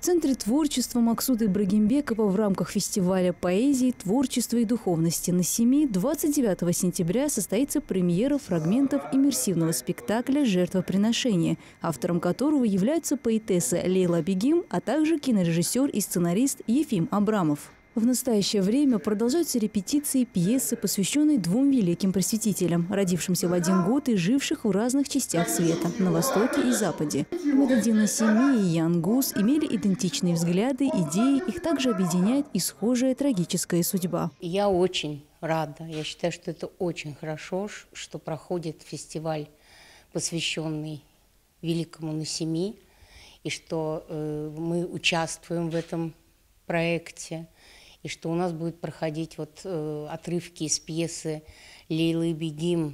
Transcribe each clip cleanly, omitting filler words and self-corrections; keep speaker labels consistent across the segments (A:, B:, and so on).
A: Центре творчества Максуда Ибрагимбекова в рамках фестиваля поэзии, творчества и духовности на Семи 29 сентября состоится премьера фрагментов иммерсивного спектакля «Жертвоприношение», автором которого являются поэтесса Лейла Бегим, а также кинорежиссер и сценарист Ефим Абрамов. В настоящее время продолжаются репетиции пьесы, посвященной двум великим просветителям, родившимся в один год и живших в разных частях света – на Востоке и Западе. Мухаммед Насими и Ян Гус имели идентичные взгляды, идеи, их также объединяет и схожая трагическая судьба.
B: Я очень рада, я считаю, что это очень хорошо, что проходит фестиваль, посвященный великому Насими, и что мы участвуем в этом проекте. И что у нас будет проходить отрывки из пьесы Лейлы Бегим,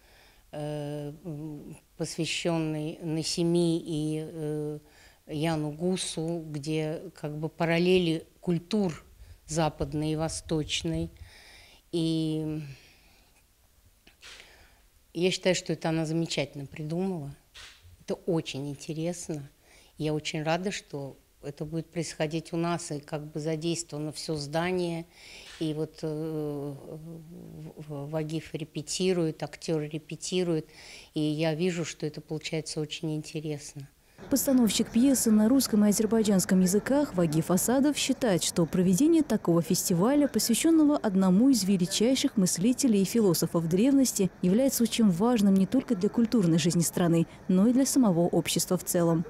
B: посвященной Насими и Яну Гусу, где как бы параллели культур западной и восточной. И я считаю, что это она замечательно придумала. Это очень интересно. Я очень рада, что это будет происходить у нас, и как бы задействовано все здание. И вот Вагиф репетирует, актеры репетируют. И я вижу, что это получается очень интересно.
A: Постановщик пьесы на русском и азербайджанском языках Вагиф Асадов считает, что проведение такого фестиваля, посвященного одному из величайших мыслителей и философов древности, является очень важным не только для культурной жизни страны, но и для самого общества в целом.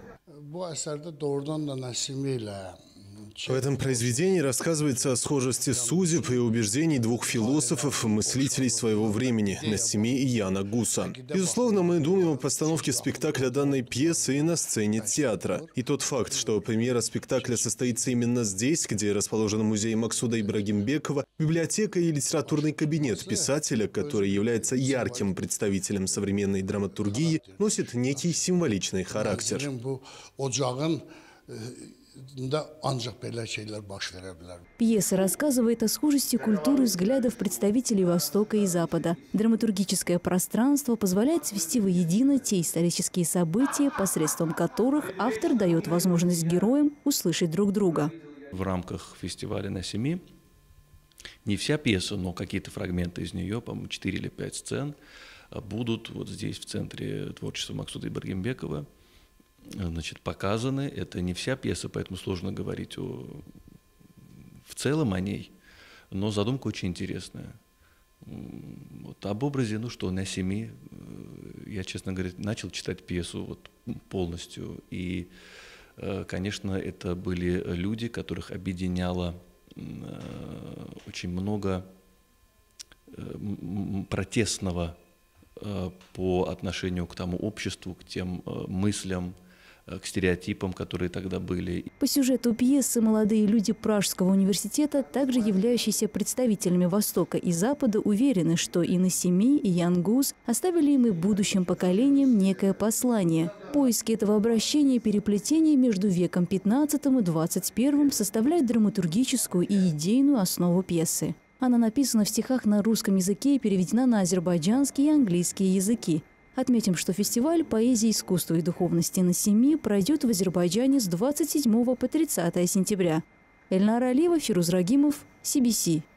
C: В этом произведении рассказывается о схожести судеб и убеждений двух философов, мыслителей своего времени – Насими и Яна Гуса. Безусловно, мы думаем о постановке спектакля данной пьесы и на сцене театра. И тот факт, что премьера спектакля состоится именно здесь, где расположен музей Максуда Ибрагимбекова, библиотека и литературный кабинет писателя, который является ярким представителем современной драматургии, носит некий символичный характер.
A: Пьеса рассказывает о схожести культуры взглядов представителей Востока и Запада. Драматургическое пространство позволяет свести воедино те исторические события, посредством которых автор дает возможность героям услышать друг друга.
D: В рамках фестиваля на Семи не вся пьеса, но какие-то фрагменты из нее, по-моему, 4 или 5 сцен, будут вот здесь, в Центре творчества Максуда Ибрагимбекова, показаны. Это не вся пьеса, поэтому сложно говорить в целом о ней, но задумка очень интересная. Вот об образе, Насими, я, честно говоря, начал читать пьесу полностью, и, конечно, это были люди, которых объединяло очень много протестного по отношению к тому обществу, к тем мыслям, к стереотипам, которые тогда были.
A: По сюжету пьесы молодые люди Пражского университета, также являющиеся представителями Востока и Запада, уверены, что и Насими, и Ян Гус оставили им и будущим поколениям некое послание. Поиски этого обращения и переплетения между веком 15 и 21 составляют драматургическую и идейную основу пьесы. Она написана в стихах на русском языке и переведена на азербайджанский и английский языки. Отметим, что фестиваль поэзии, искусства и духовности на Семи пройдет в Азербайджане с 27 по 30 сентября. Эльнара Алиева, Фируз Рагимов, CBC.